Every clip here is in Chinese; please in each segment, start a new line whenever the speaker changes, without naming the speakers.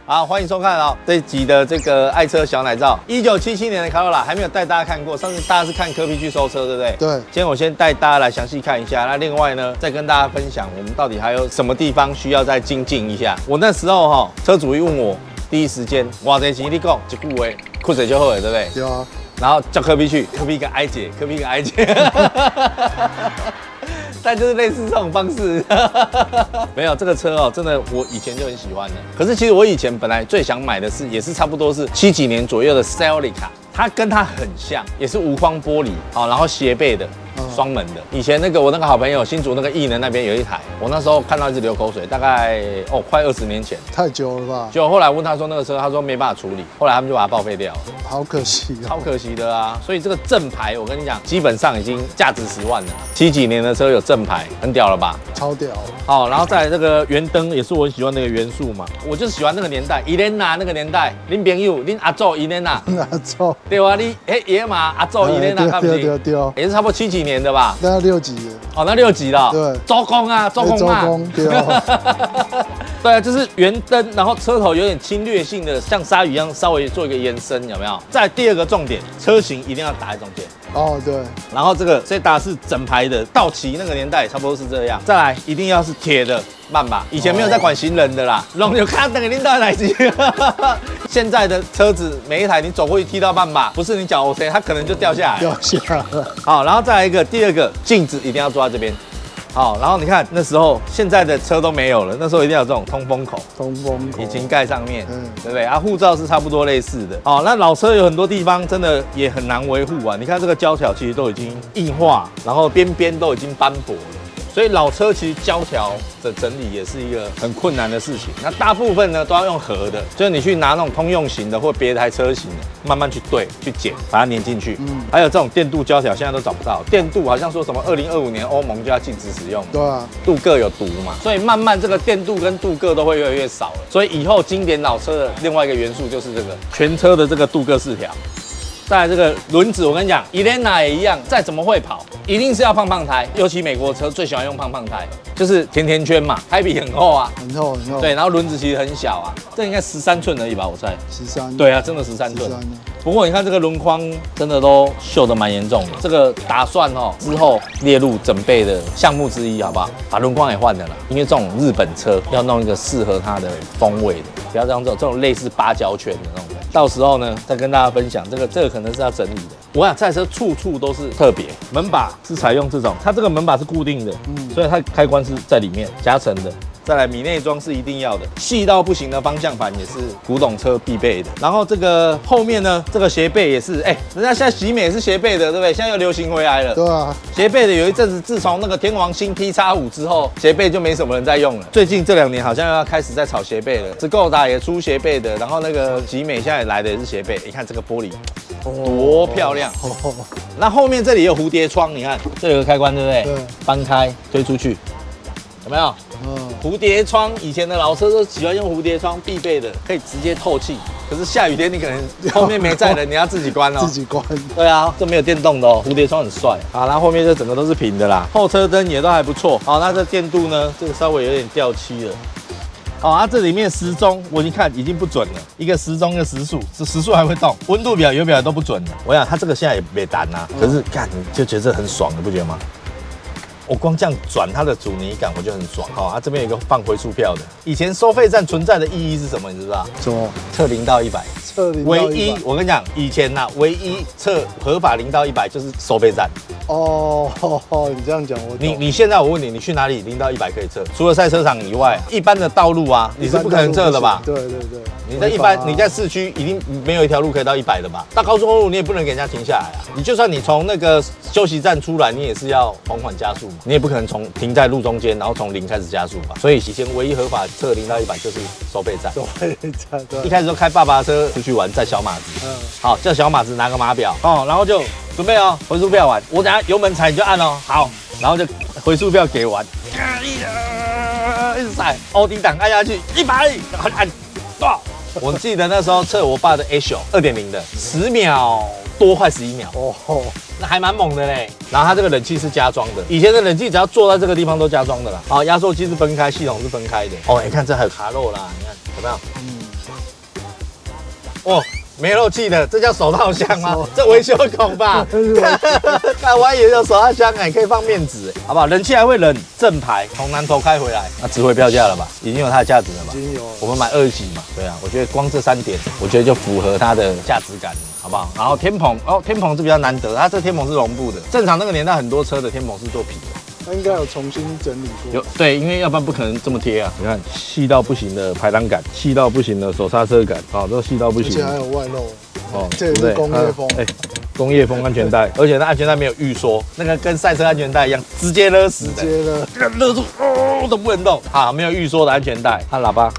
好，欢迎收看哦这一集的这个爱车小奶照。1977年的卡罗拉还没有带大家看过，上次大家是看柯 P 去收车，对不对？
对。
今天我先带大家来详细看一下，那另外呢，再跟大家分享我们到底还有什么地方需要再精进一下。我那时候哈，车主一问我，第一时间哇，这钱你讲一句话，裤子就好了，对不对？
对啊。
然后叫柯 P 去，柯 P 一个哀姐，柯 P 一个哀姐。但就是类似这种方式，没有这个车哦，真的我以前就很喜欢的。可是其实我以前本来最想买的是，也是差不多是70几年左右的 Celica， 它跟它很像，也是无框玻璃哦，然后斜背的。双门的，以前我那个好朋友新竹那个艺能那边有一台，我那时候看到一直流口水，大概快20年前，
太久了吧？
就后来问他说那个车，他说没办法处理，后来他们就把它报废掉了，
好可惜哦，
超可惜的啊！所以这个正牌我跟你讲，基本上已经价值10万了，70几年的车有正牌，很屌了吧？
超屌！
好，然后再来这个圆灯也是我很喜欢那个元素嘛，我就是喜欢那个年代，伊莲娜那个年代，恁朋友恁阿祖伊莲娜，
阿祖
对啊，你爷嘛阿祖伊莲娜，
对，
也是差不多70几年的吧？
那6级的。
哦，那6级了。
对，
周公啊，周公嘛。
对
对啊，就是圆灯，然后车头有点侵略性的，像鲨鱼一样稍微做一个延伸，有没有？再来第二个重点，车型一定要打在中间。
哦，对。
然后这个Zeta是整排的，道奇那个年代也差不多是这样。再来一定要是铁的慢把，以前没有在管行人的啦，拢有看那个领导哪级。现在的车子每一台你走过去踢到慢把，不是你脚 OK， 它可能就掉下来。
掉下来。
好，然后再来一个，第二个镜子一定要坐在这边。好，然后你看那时候现在的车都没有了，那时候一定要有这种通风口，引擎盖上面，对不对？啊，护罩是差不多类似的。哦，那老车有很多地方真的也很难维护啊。你看这个胶条其实都已经硬化，然后边边都已经斑驳了。所以老车其实胶条的整理也是一个很困难的事情。那大部分呢都要用合的，就是你去拿那种通用型的或别台车型的，慢慢去对去剪，把它粘进去。还有这种电镀胶条现在都找不到，电镀好像说什么2025年欧盟就要禁止使用。
对啊，
镀铬有毒嘛，所以慢慢这个电镀跟镀铬都会越来越少了。所以以后经典老车的另外一个元素就是这个全车的这个镀铬饰条。再来这个轮子，我跟你讲，Elena也一样，再怎么会跑，一定是要胖胎，尤其美国车最喜欢用胖胎，就是甜甜圈嘛，胎皮很厚啊，
很厚。
对，然后轮子其实很小啊，这应该13寸而已吧，我猜。
13。
对啊，真的13寸。不过你看这个轮框真的都锈得蛮严重的，这个打算之后列入整备的项目之一，好不好？把轮框也换了啦，因为这种日本车要弄一个适合它的风味的，不要这种类似芭蕉圈的那种。到时候呢，再跟大家分享这个可能是要整理的。我想这台车处处都是特别，门把是采用这种，它这个门把是固定的，所以它开关是在里面夹层的。再来米内装是一定要的，细到不行的方向盘也是古董车必备的。然后这个后面呢，这个斜背也是，人家现在喜美也是斜背的，对不对？现在又流行回来了。
对啊，
斜背的有一阵子，自从那个天王星 PX5 之后，斜背就没什么人在用了。最近这2年好像要开始在炒斜背了，Skoda也出斜背的，然后那个喜美现在来的也是斜背。你看这个玻璃多漂亮！那后面这里有蝴蝶窗，你看这有个开关，对不对？
对，
搬开推出去，有没有？蝴蝶窗，以前的老车都喜欢用蝴蝶窗，必备的，可以直接透气。可是下雨天你可能后面没载人，你要自己关哦。
自己关。对
啊，这没有电动的哦，蝴蝶窗很帅。好，然后后面这整个都是平的啦，后车灯也都还不错。好，那这电镀呢，这个稍微有点掉漆了。好，它这里面时钟我已经看已经不准了，一个时钟一个时速，时速还会动，温度表、油表都不准了。我想它这个现在也没单啊，可是看你就觉得这很爽，你不觉得吗？我光这样转它的阻尼感，我就很爽。好，它这边有一个放回数票的。以前收费站存在的意义是什么？你知不知道？
什么？
测0到100。唯一，我跟你讲，以前唯一测合法0到100就是收费站。
哦，你这样讲我懂。
你现在我问你，你去哪里0到100可以测？除了赛车场以外，一般的道路啊，你是不可能测的吧？
对。
你在市区一定没有一条路可以到100的吧？到高速公路你也不能给人家停下来啊！你就算你从那个休息站出来，你也是要缓缓加速嘛，你也不可能停在路中间，然后从0开始加速吧。所以以前唯一合法测0到100就是收费站。收费站，对。一开始都开爸爸车出去玩，载小马子。好，叫小马子拿个码表然后就准备回数票完，我等下油门踩你就按好，然后就回数票给完，一直踩欧迪档按下去100，然后按我记得那时候测我爸的 A 九2.0的，10秒多，快11秒那还蛮猛的嘞。然后它这个冷气是加装的，以前的冷气只要坐在这个地方都加装的啦。好，压缩机是分开，系统是分开的。你看这还有卡肉啦，你看有没有？ 哦，没漏气的，这叫手套箱吗？这维修孔吧？那我还以为有手套箱哎，可以放面纸，好不好？冷气还会冷，正牌从南投开回来，那值回票价了吧？已经有它的价值了吧？
已经有。
我们买2级嘛，对啊，我觉得光这3点，我觉得就符合它的价值感了。好不好？然后天棚哦，天棚是比较难得，它这天棚是绒布的。正常那个年代很多车的天棚是做皮的，
它应该有重新整理过。
有对，因为要不然不可能这么贴啊。你看细到不行的排挡杆，细到不行的手刹车杆，啊，这细到不行。
而且还有外露。
哦，
这也是工业风。
哎，工业风安全带，而且那安全带没有预缩，那个跟赛车安全带一样，直接勒死的，
直接
勒住哦都不能动啊，没有预缩的安全带，它喇叭。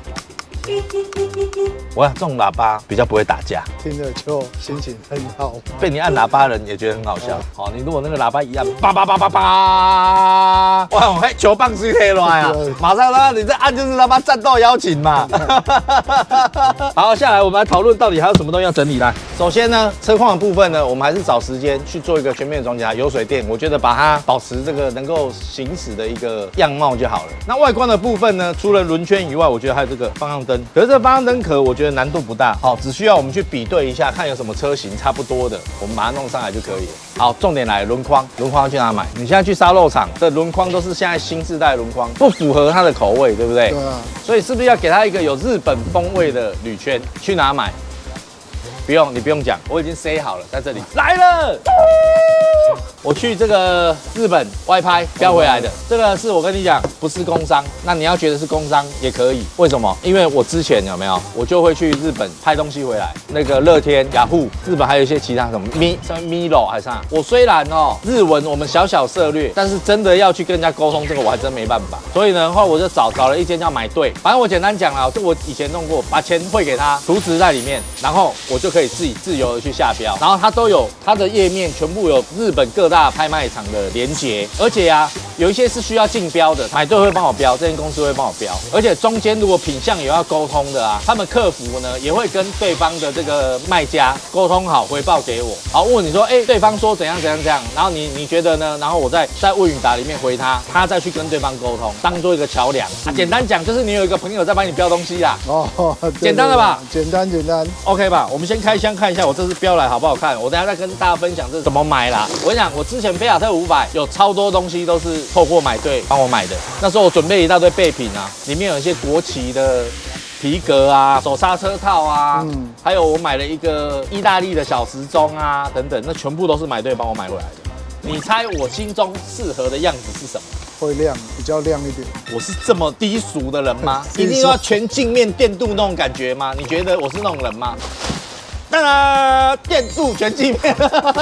我想这种喇叭比较不会打架，
听着就心情很好。
被你按喇叭的人也觉得很好笑。好，你如果那个喇叭一按，叭叭叭叭叭，哇，嘿，球棒是可以来啊！马上他你这按就是他妈战斗邀请嘛。好，下来我们来讨论到底还有什么东西要整理来。首先呢，车况的部分呢，我们还是找时间去做一个全面的总检查。油水电，我觉得把它保持这个能够行驶的一个样貌就好了。那外观的部分呢，除了轮圈以外，我觉得还有这个方向灯。可是这个方向灯壳，我觉得难度不大，好，只需要我们去比对一下，看有什么车型差不多的，我们把它弄上来就可以了。好，重点来轮框，轮框要去哪买？你现在去沙漏厂的轮框都是现在新世代轮框，不符合它的口味，对不对？
对啊。
所以是不是要给它一个有日本风味的铝圈？去哪买？不用，你不用讲，我已经塞好了，在这里来了。我去这个日本外拍标回来的，这个是我跟你讲，不是工商。那你要觉得是工商也可以，为什么？因为我之前有没有，我就会去日本拍东西回来，那个乐天、雅虎，日本还有一些其他什么Milo 还是啥。我虽然哦日文我们小小涉略，但是真的要去跟人家沟通这个我还真没办法。所以呢，后来我就找了一间叫买对，反正我简单讲啦，这我以前弄过，把钱汇给他，图纸在里面，然后我就可以自己自由的去下标，然后它都有它的页面，全部有日本各大拍卖场的连结，而且啊，有一些是需要竞标的，买对会帮我标，这间公司会帮我标，而且中间如果品项有要沟通的啊，他们客服呢也会跟对方的这个卖家沟通好，回报给我，好问你说，哎，对方说怎样，然后你觉得呢？然后我在问语答里面回他，他再去跟对方沟通，当做一个桥梁。啊，简单讲就是你有一个朋友在帮你标东西啦。哦，简单了吧？
简单。
OK 吧？我们先开箱看一下我这次标来好不好看，我等一下再跟大家分享这是怎么买啦。我跟你讲，我之前菲亚特500有超多东西都是透过买对帮我买的。那时候我准备一大堆备品啊，里面有一些国旗的皮革啊、手刹车套啊，还有我买了一个意大利的小时钟啊等等，那全部都是买对帮我买回来的。你猜我心中适合的样子是什么？
会亮，比较亮一点。
我是这么低俗的人吗？一定要全镜面电镀那种感觉吗？你觉得我是那种人吗？当然，电镀全镜面。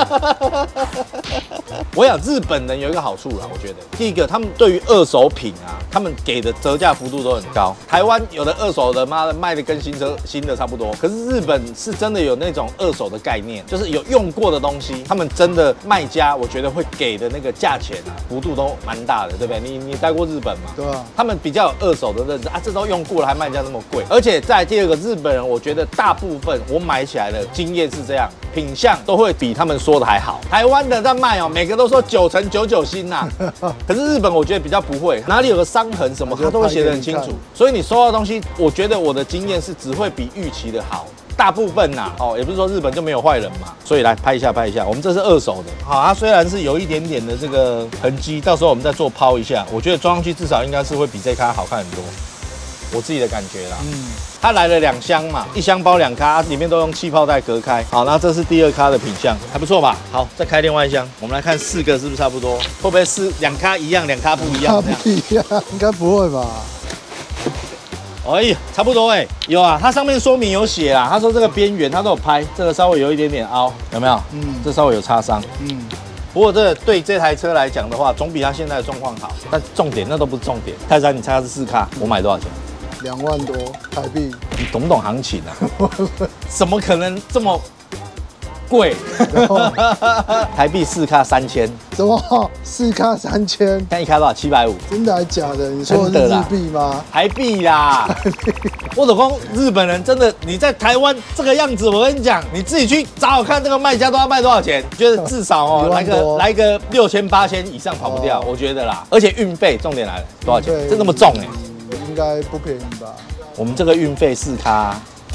我想日本人有一个好处啦，我觉得第一个，他们对于二手品啊，他们给的折价幅度都很高。台湾有的二手的，妈的卖的跟新的差不多，可是日本是真的有那种二手的概念，就是有用过的东西，他们真的卖家，我觉得会给的那个价钱啊，幅度都蛮大的，对不对？你待过日本嘛？
对啊。
他们比较有二手的认知啊，这都用过了还卖价那么贵，而且再第二个，日本人我觉得大部分我买起来的经验是这样，品相都会比他们说的还好。台湾的在卖哦，每个都说9成99新呐，可是日本我觉得比较不会，哪里有个伤痕什么，他都会写得很清楚。所以你收到的东西，我觉得我的经验是只会比预期的好。大部分呐，哦，也不是说日本就没有坏人嘛，所以来拍一下。我们这是二手的，好，它虽然是有一点点的这个痕迹，到时候我们再做抛一下，我觉得装上去至少应该是会比这咖好看很多，我自己的感觉啦。它来了2箱嘛，1箱包2咖，里面都用气泡袋隔开。好，那这是第2咖的品相，还不错吧？好，再开另外1箱，我们来看4个是不是差不多？会不会是2咖一样，2咖不一样？
不一样，应该不会吧？
哎呀，差不多哎，有啊，它上面说明有写啦，他说这个边缘它都有拍，这个稍微有一点点凹，有没有？这稍微有擦伤。不过这对这台车来讲的话，总比它现在的状况好。但重点那都不是重点。泰山，你猜它是4咖，我买多少钱
？2万多台币。
你懂不懂行情啊？怎么可能这么贵？台币4咖3000。
什么4咖3000？
现在1咖多少？750。
真的还假的？你说的是日币吗？
台币啦。我老公日本人真的，你在台湾这个样子，我跟你讲，你自己去找好看这个卖家都要卖多少钱？觉得至少哦，来个6000、8000以上跑不掉，我觉得啦。而且运费，重点来了，多少钱？这那么重哎？
应该不便宜吧？
我们这个运费4咖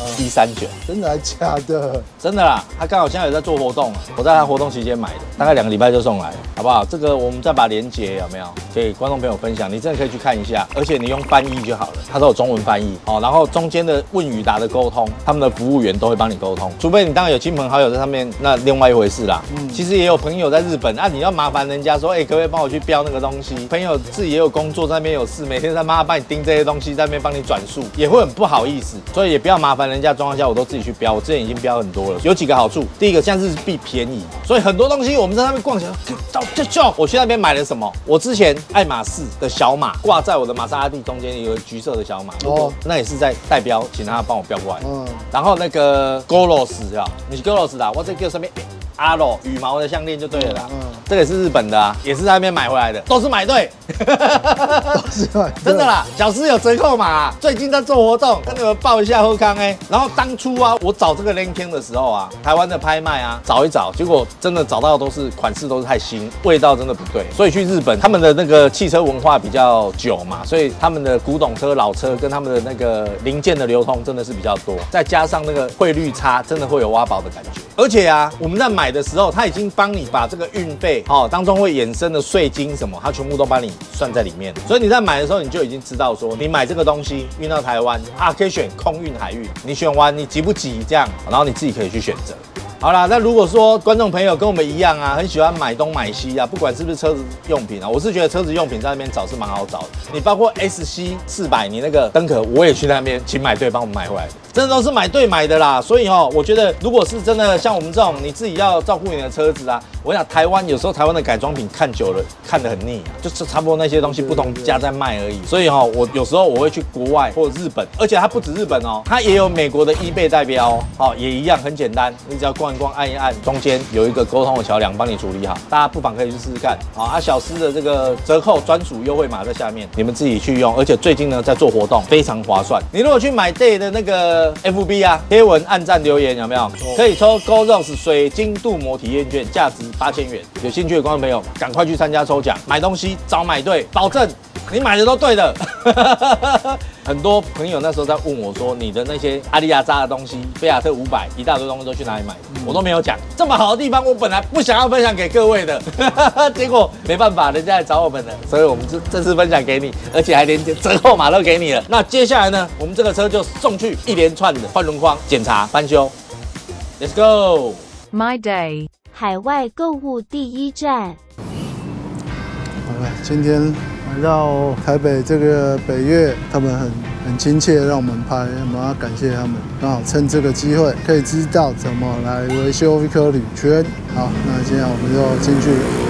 139，
真的还假的？
真的啦，他刚好现在有在做活动，我在他活动期间买的，大概2个礼拜就送来了，好不好？这个我们再把链接有没有给观众朋友分享，你真的可以去看一下，而且你用翻译就好了，它都有中文翻译哦，然后中间的问与答的沟通，他们的服务员都会帮你沟通，除非你当然有亲朋好友在上面，那另外一回事啦。其实也有朋友在日本，你要麻烦人家说，可不可以帮我去标那个东西？朋友自己也有工作，在那边有事，每天他妈帮你盯这些东西，在那边帮你转述，也会很不好意思，所以也不要麻烦人家状况下，我都自己去标，我之前已经标很多了，有几个好处，第一个像日币便宜，所以很多东西我们在那边逛起来，我去那边买了什么？我之前爱马仕的小马挂在我的玛莎拉蒂中间有个橘色的小马，那也是在代标，请他帮我标过来。然后那个 Golos 啊，你是 Golos 的，我这个上面阿罗羽毛的项链就对了啦。这个也是日本的啊，也是在那边买回来的，都是买对，
都是买对，
真的啦。小时有折扣码，最近在做活动，跟你们报一下后康然后当初啊，我找这个 Linkin 的时候啊，台湾的拍卖啊，找一找，结果真的找到都是款式都是太新，味道真的不对。所以去日本，他们的那个汽车文化比较久嘛，所以他们的古董车、老车跟他们的那个零件的流通真的是比较多，再加上那个汇率差，真的会有挖宝的感觉。而且啊，我们在买的时候，他已经帮你把这个运费当中会衍生的税金什么，他全部都帮你算在里面。所以你在买的时候，你就已经知道说，你买这个东西运到台湾可以选空运、海运，你选完你急不急这样，然后你自己可以去选择。好啦，那如果说观众朋友跟我们一样啊，很喜欢买东买西啊，不管是不是车子用品啊，我是觉得车子用品在那边找是蛮好找的。你包括 SC400，你那个灯壳我也去那边请买对帮我们买回来的，真的都是买对买的啦。所以我觉得如果是真的像我们这种你自己要照顾你的车子啊，我想台湾有时候台湾的改装品看久了看得很腻就是差不多那些东西不同家在卖而已。所以我有时候我会去国外或者日本，而且它不止日本它也有美国的eBay代标也一样很简单，你只要逛一逛按一按，中间有一个沟通的桥梁帮你处理好，大家不妨可以去试试看小司的这个折扣专属优惠码在下面，你们自己去用，而且最近呢在做活动，非常划算。你如果去买 Day 的那个 FB 贴文按赞留言有没有？可以抽 GoRox 水晶镀膜体验券，价值8000元。有兴趣的观众朋友，赶快去参加抽奖，买东西早买对，保证你买的都对的。很多朋友那时候在问我说，你的那些阿里亚扎的东西，菲亚特500，一大堆东西都去哪里买？我都没有讲。这么好的地方，我本来不想要分享给各位的，结果没办法，人家来找我们了，所以我们这次分享给你，而且还连折扣码都给你了。那接下来呢，我们这个车就送去一连串的换轮框、检查、翻修。Let's go。
My Day
海外购物第一站。
好了，今天来到台北这个北越，他们很亲切让我们拍，我们要感谢他们。刚好趁这个机会，可以知道怎么来维修一颗铝圈。好，那现在我们就进去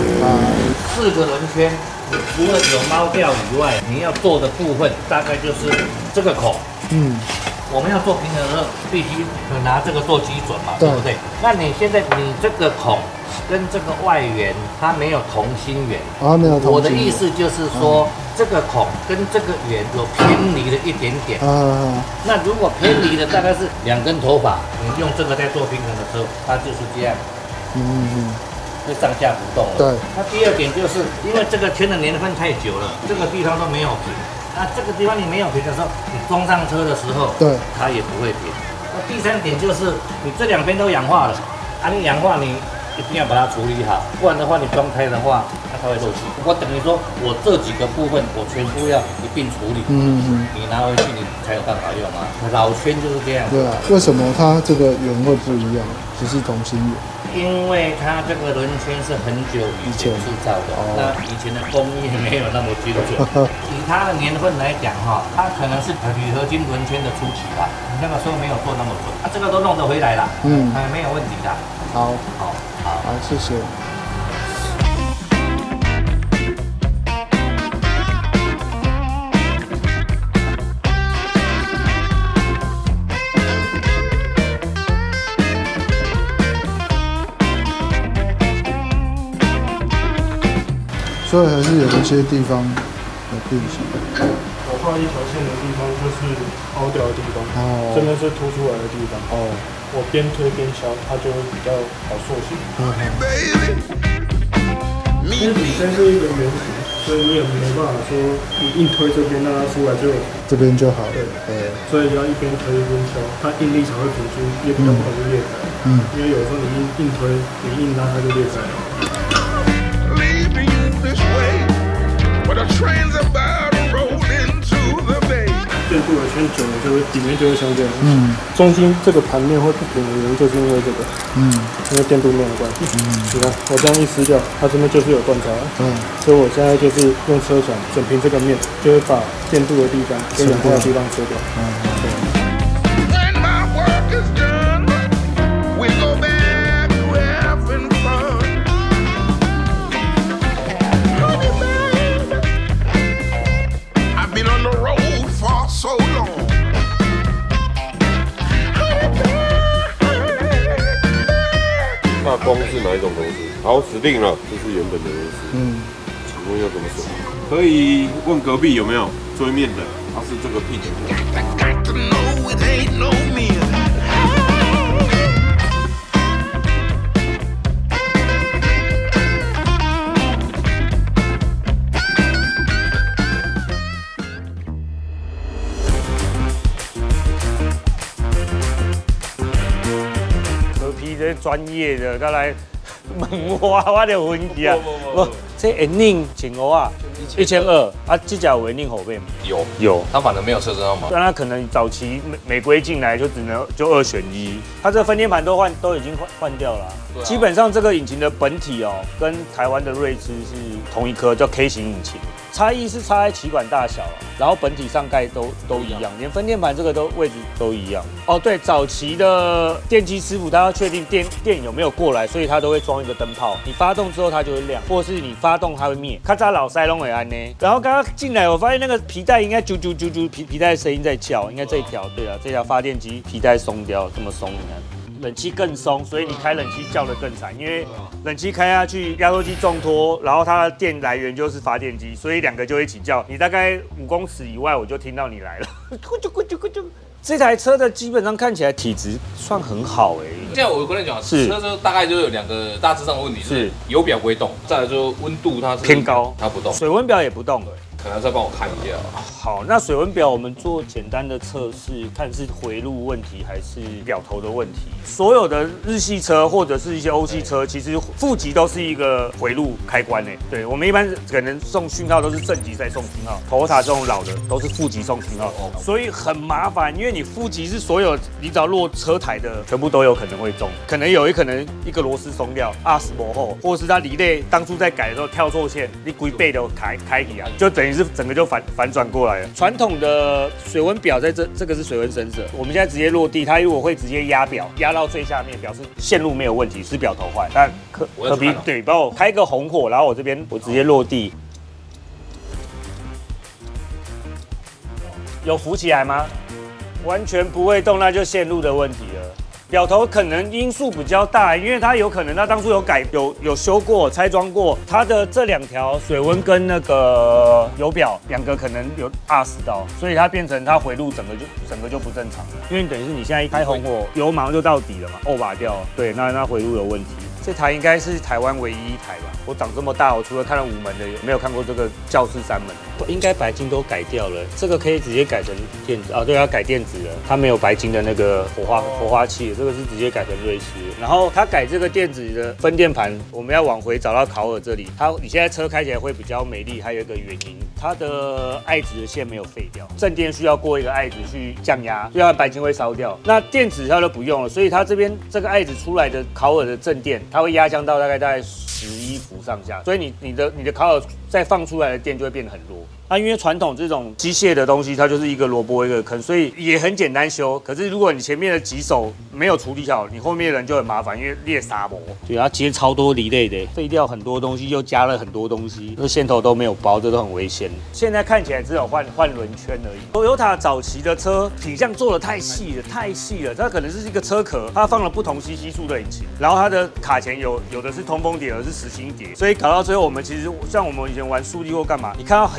4个轮圈，除了有猫吊以外，你要做的部分大概就是这个孔。我们要做平衡的时候，必须拿这个做基准嘛，对不对？那你现在你这个孔跟这个外缘它没有同心圆
没有同心圆。
我的意思就是说，这个孔跟这个圆有偏离了一点点。那如果偏离的大概是2根头发，你用这个在做平衡的时候，它就是这样。会上下浮动了。
对。
那第二点就是因为这个圈的年份太久了，这个地方都没有平。那这个地方你没有平的时候，你装上车的时候，
对，
它也不会平。那第3点就是你这2边都氧化了，你氧化你一定要把它处理好，不然的话你装胎的话，它会漏气。我等于说我这几个部分我全部要一并处理，你拿回去你才有办法用啊。老圈就是这样。
对啊，为什么它这个圆会不一样？只是同心圆。
因为它这个轮圈是很久以前制造的，那以前的工艺没有那么精准。以它的年份来讲它可能是铝合金轮圈的初期吧，那个时候没有做那么准，这个都弄得回来了，没有问题的。
好，谢谢。所以还是有一些地方有变形。
我画一条线的地方就是凹掉的地方，真的是凸出来的地方。我边推边削，它就会比较好塑形。因为本身是一个圆形， 所以你也没办法说你硬推这边让它出来就
这边就好了。
对，所以要一边推一边敲，它应力才会平均，也比较不容易裂开。因为有时候你硬推，你硬拉它就裂开了。电镀的圈久了就会底面就会像这样。中心这个盘面会不平的原因就是因为这个。因为电镀面的关系。你看我这样一撕掉，它这边就是有断差。所以我现在就是用车船整平这个面，就会把电镀的地方跟氧化的地方切掉。
那光是哪一种螺丝？好，指定了，这是原本的螺丝。请问要怎么锁？可以问隔壁有没有追面的，它是这个 pitch。
专业的，刚来问我就分析啊。不，这眼镜前额啊，1200啊，这家有眼镜后背吗？有，
它反正没有车身号码。
但它可能早期美规进来就只能就2选1，它这分电盘都已经换掉了。基本上这个引擎的本体哦，跟台湾的锐志是同一颗，叫 K 型引擎。差异是差在气管大小，然后本体上盖都一样，连分电盘这个位置都一样。哦，对，早期的电机师傅他要确定电有没有过来，所以他都会装一个灯泡，你发动之后它就会亮，或是你发动它会灭。咔嚓老塞拢会安呢。然后刚刚进来我发现那个皮带应该啾啾啾啾皮带的声音在叫，应该这一条对啊，这条发电机皮带松掉，这么松你看。冷气更松，所以你开冷气叫得更惨，因为冷气开下去，压缩机重拖，然后它的电来源就是发电机，所以2个就一起叫。你大概5公尺以外，我就听到你来了，咕啾咕啾咕啾。这台车的基本上看起来体质算很好哎。
现在我跟你讲，车大概就有2个大致上的问题，是油表不会动，再来就是温度它是
偏高，
它不动，
水温表也不动。
可能再帮我看一下。
好，那水温表我们做简单的测试，看是回路问题还是表头的问题。所有的日系车或者是一些欧系车，其实负极都是一个回路开关诶。对，我们一般可能送讯号都是正极再送讯号，Toyota这种老的都是负极送讯号，所以很麻烦，因为你负极是所有你只要落车台的全部都有可能会中，可能一个螺丝松掉，20模后，或者是它离类当初在改的时候跳错线，你规背都开起啊，就等于是整个就反转过来了。传统的水温表在这个是水温sense，我们现在直接落地，它如果会直接压表，压到最下面，表示线路没有问题，是表头坏。但可比对，帮我开个红火，然后我这边我直接落地，有浮起来吗？完全不会动，那就线路的问题了。表头可能因素比较大，因为它有可能它当初有修过、拆装过，它的这2条水温跟那个油表2个可能有20到，所以它变成它回路整个就不正常了。因为等于是你现在一开红火，油马上就到底了嘛，把掉，对，那回路有问题。这台应该是台湾唯一一台吧。我长这么大，我除了看到5门的，没有看过这个教室3门。应该白金都改掉了，这个可以直接改成电子啊，对，要改电子了。它没有白金的那个活化器，这个是直接改成瑞士。然后它改这个电子的分电盘，我们要往回找到考尔这里。你现在车开起来会比较美丽，还有一个原因，它的爱子的线没有废掉，正电需要过一个爱子去降压，所以它白金会烧掉。那电子它都不用了，所以它这边这个爱子出来的考尔的正电，它会压降到大概11伏上下，所以你的考尔再放出来的电就会变得很弱。因为传统这种机械的东西，它就是一个萝卜一个坑，所以也很简单修。可是如果你前面的棘手没有处理好，你后面的人就很麻烦，因为裂砂膜，对，它接超多离类的，废掉很多东西，又加了很多东西，这线头都没有包，这都很危险。现在看起来只有换轮圈而已。Toyota 早期的车品相做的太细了，它可能是一个车壳，它放了不同CC数的引擎，然后它的卡钳有的是通风碟，有的是实心碟，所以搞到最后我们其实像我们以前玩速力或干嘛，你看到很喜欢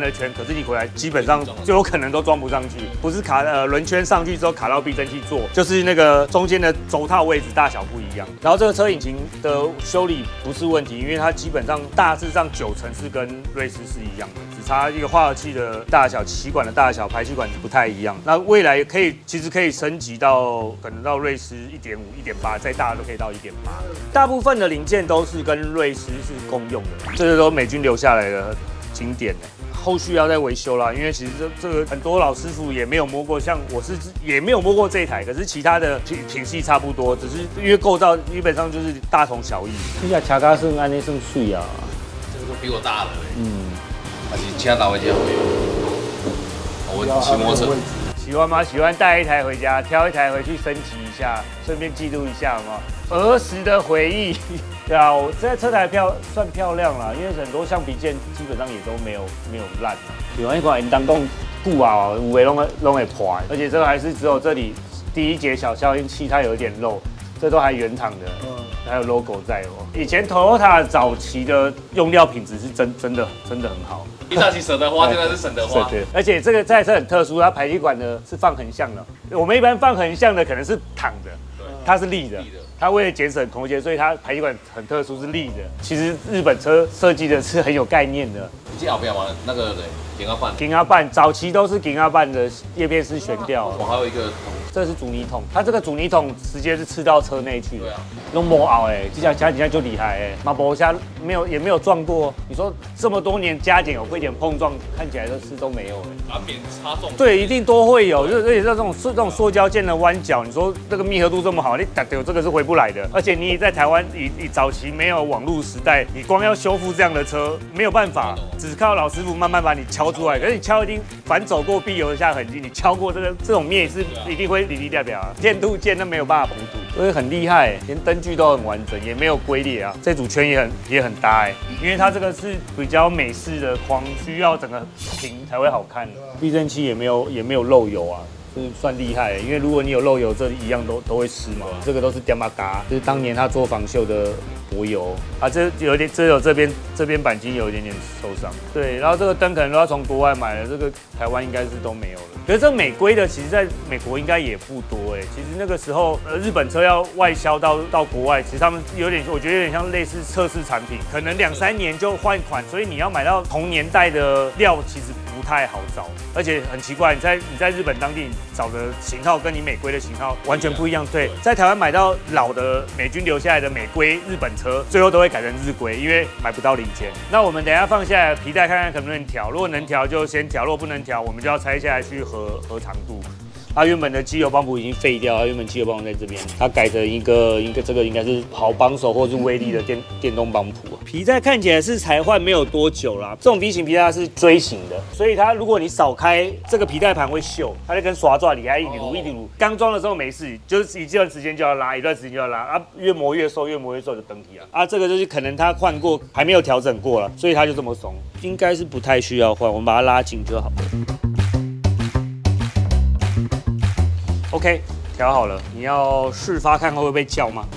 了圈，可是你回来基本上就有可能都装不上去，不是轮圈上去之后卡到避震器座，就是那个中间的轴套位置大小不一样。然后这个车引擎的修理不是问题，因为它基本上大致上90%是跟瑞士是一样的，只差一个化合器的大小、气管的大小、排气管不太一样。那未来其实可以升级到可能到瑞士1.5、1.8，再大都可以到1.8。大部分的零件都是跟瑞士是共用的，这个都美军留下来的经典的。后续要再维修啦，因为其实这个很多老师傅也没有摸过，像我是也没有摸过这一台，可是其他的品系差不多，只是因为构造基本上就是大同小异。这下车架算安尼算水啊，
这个都比我大了。还是其他打回家会有。我骑摩托车。
喜欢吗？喜欢带一台回家，挑一台回去升级一下，顺便记录一下嘛，儿时的回忆。对啊，我这台车台算漂亮啦，因为很多橡皮件基本上也都没有烂。喜欢一款当供布啊，五维弄会破，而且这个还是只有这里第一节小消音器它有一点漏，这都还原厂的，还有 logo 在哦。以前 Toyota 早期的用料品质是真的很好。
一大起舍得花，现在是省得花。
对，而且这台车很特殊，它排气管呢是放横向的。我们一般放横向的可能是躺的，它是立的。它为了节省空间，所以它排气管很特殊，是立的。其实日本车设计的是很有概念的。
你记得不要玩那个
紧压板早期都是紧压板的叶片式悬吊。
我还有一个桶，
这是阻尼桶，它这个阻尼桶直接是刺到车内去的。
对啊，
弄磨凹哎，这家加减就厉害哎，马博下也没有撞过。你说这么多年加减有会点碰撞，看起来都没有哎。
扁擦重。
对，一定都会有，而且这种塑胶件的弯角，你说这个密合度这么好，你打丢这个是回不来的。而且你在台湾，你早期没有网络时代，你光要修复这样的车没有办法，只靠老师傅慢慢把你敲出来。可是你敲一定反走过必留下痕迹，你敲过这种面是一定会里掉啊。电镀件那没有办法膨土，所以很厉害，连灯具都很完整，也没有龟裂啊。这组圈也很搭哎，因为它这个是比较美式的框，需要整个平才会好看。避震器也没有漏油啊。是算厉害，因为如果你有漏油，这一样都会湿嘛。这个都是点马嘎，就是当年他做防锈的柏油啊，这有这边钣金有一点点受伤。对，然后这个灯可能都要从国外买了，这个台湾应该是都没有了。可是这美规的，其实在美国应该也不多哎。其实那个时候，日本车要外销到国外，其实他们我觉得有点像类似测试产品，可能2、3年就换款，所以你要买到同年代的料，其实不太好找。而且很奇怪，你在日本当地找的型号跟你美规的型号完全不一样。对，在台湾买到老的美军留下来的美规日本车，最后都会改成日规，因为买不到零件。那我们等一下放下来皮带看看能不能调，如果能调就先调，如果不能调，我们就要拆下来去合长度。它原本的机油帮浦已经废掉，它原本机油帮浦在这边，它改成一个这个应该是好帮手或是威力的电动帮浦。皮带看起来是才换没有多久啦，这种 V 型皮带它是锥形的，所以它如果你少开这个皮带盘会锈，它就跟刷抓里还一撸。刚装的时候没事，就是一段时间就要拉，一段时间就要拉啊，越磨越瘦就登体啊。这个就是可能它换过还没有调整过了，所以它就这么松，应该是不太需要换，我们把它拉紧就好了。OK， 调好了，你要试发看会不会被叫吗？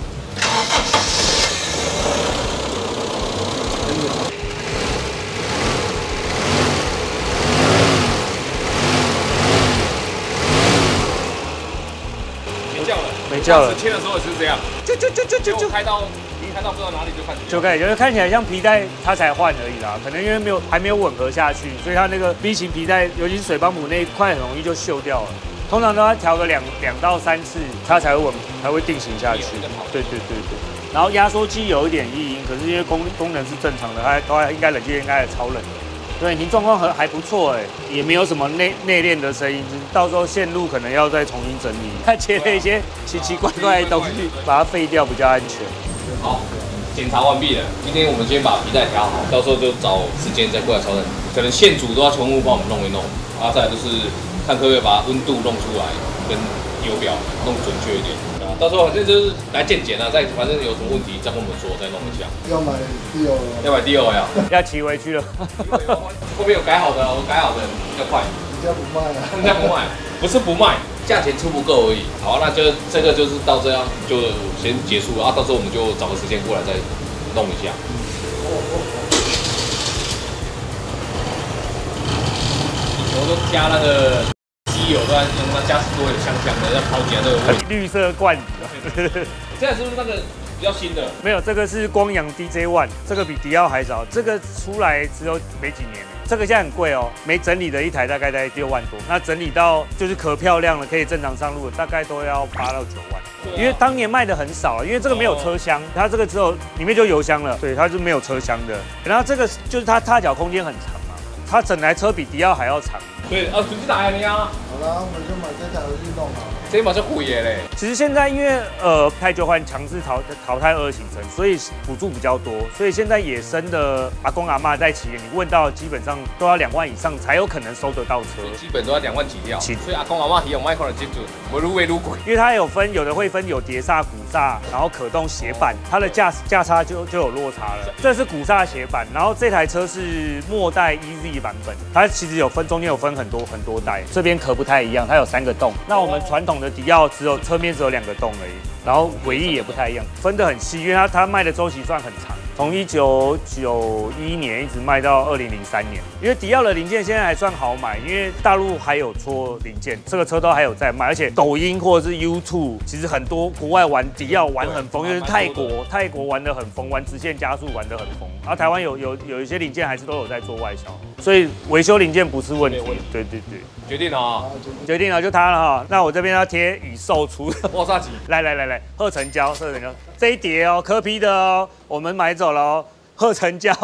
没叫了，
没叫了。
切的时候也是这样，就开到不知道哪里就开始看起来像皮带它才换而已啦，可能因为还没有吻合下去，所以它那个 V 型皮带，尤其是水帮浦那一块很容易就锈掉了。通常都要调个2到3次，它才会定型下去。对。然后压缩机有一点异音，可是因为功能是正常的，它应该冷却应该也超冷的。对，引擎状况还不错哎，也没有什么内敛的声音，到时候线路可能要再重新整理。它切了一些奇怪的东西，把它废掉比较安全。 好，检查完毕了。今天我们先把皮带调好，到时候就找时间再过来调整。可能线组都要全部帮我们弄一弄，再来就是看可不可以把温度弄出来，跟油表弄准确一点。到时候反正就是来见检啊，反正有什么问题再跟我们说，再弄一下。
要买 DO
呀，
要骑回去了。
后面有改好的，我改好的比较快。
人家不卖啊？
人家不卖，不是不卖，价钱出不够而已。好，那就这个就是到这样就先结束了啊，到时候我们就找个时间过来再弄一下。 我都加那个机油，都在用那加湿多有香香的，要烤起来都有味。
绿色罐子。
现在是不是那个比较新的？
没有，这个是光阳 DJ One， 这个比迪奥还早，这个出来只有没几年。这个现在很贵哦，没整理的一台大概在6万多，那整理到就是可漂亮了，可以正常上路的，大概都要8到9万。因为当年卖的很少，因为这个没有车厢，它这个只有里面就油箱了，对，它是没有车厢的。然后这个就是它踏脚空间很长嘛，它整台车比迪奥还要长。
所以纯这台你啊？
好了，我们就买这台回去弄好。
这把是贵的嘞。
其实现在因为太旧换强制淘汰2型程，所以补助比较多，所以现在野生的阿公阿嬷在骑，你问到基本上都要2万以上才有可能收得到车，
基本都要2万起跳。所以阿公阿嬷用麦克的基准，我愈贵愈贵。
因为它有分，有的会分有碟刹、鼓刹，然后可动斜板，它的价差就有落差了。这是鼓刹斜板，然后这台车是末代 EZ 版本，它其实中间有分很多代，这边壳不太一样，它有3个洞。那我们传统的迪奥侧面只有2个洞而已，然后尾翼也不太一样，分得很细，因为它卖的周期算很长，从1991年一直卖到2003年。因为迪奥的零件现在还算好买，因为大陆还有做零件，这个车都还有在卖，而且抖音或者是 YouTube， 其实很多国外玩迪奥玩很疯，就是泰国玩得很疯，玩直线加速玩得很疯。然后台湾有一些零件还是都有在做外销，所以维修零件不是问题。对，
决定了啊，
决定了就它了哈。那我这边要贴宇宙出，
哇塞，
来，褐橙胶，这一叠哦，柯 P 的哦，我们买走了哦，褐橙胶。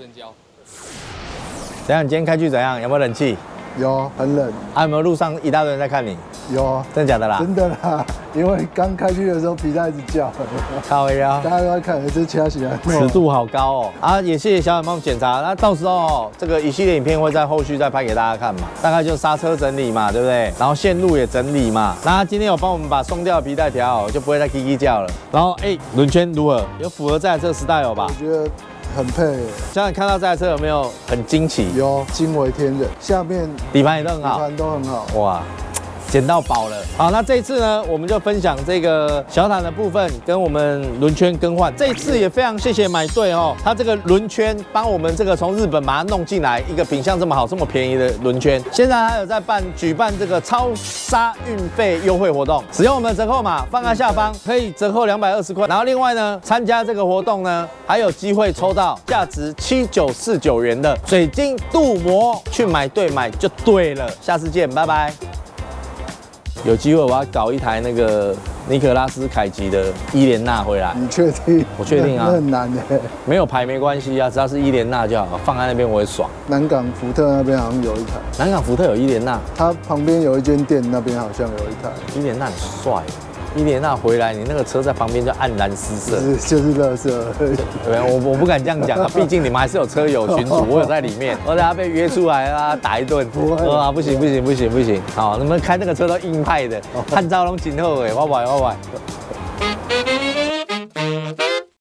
怎样？你今天开去怎样？有没有冷气？
有，很冷。
有没有路上一大堆人在看你？
有，
真的假的啦？
真的啦，因为刚开去的时候皮带一直叫，
靠腰，
大家都在看，这掐起来
尺度好高哦。啊，也谢谢小冉帮我们检查，那到时候这个一系列影片会在后续再拍给大家看嘛，大概就刹车整理嘛，对不对？然后线路也整理嘛。那他今天有帮我们把松掉的皮带调好，就不会再叽叽叫了。然后轮圈如何？有符合这台车style吧？
我觉得很配。
小冉看到这台车有没有很惊奇？
有，惊为天人。下面
底盘也都很好，
底盘都很好。
哇！捡到宝了。好，那这一次呢，我们就分享这个小毯的部分跟我们轮圈更换。这一次也非常谢谢买对哦，他这个轮圈帮我们这个从日本把它弄进来，一个品相这么好、这么便宜的轮圈。现在还有在举办这个超杀运费优惠活动，使用我们的折扣码放在下方，可以折扣220块。然后另外呢，参加这个活动呢，还有机会抽到价值7949元的水晶镀膜，去买对买就对了。下次见，拜拜。有机会我要搞一台那个尼可拉斯凯奇的伊莲娜回来。
你确定？
我确定啊，
那很难的。
没有牌没关系啊，只要是伊莲娜就好，放在那边我会爽。
南港福特那边好像有一台。
南港福特有伊莲娜，
它旁边有一间店，那边好像有一台。
伊莲娜很帅。伊莲娜回来，你那个车在旁边就黯然失色，
就是垃圾而已。
对，我不敢这样讲啊，毕竟你们还是有车友群组，我有在里面，我等下被约出来啊，打一顿。啊，不行，好，你们开那个车都硬派的，看招龙锦后哎，我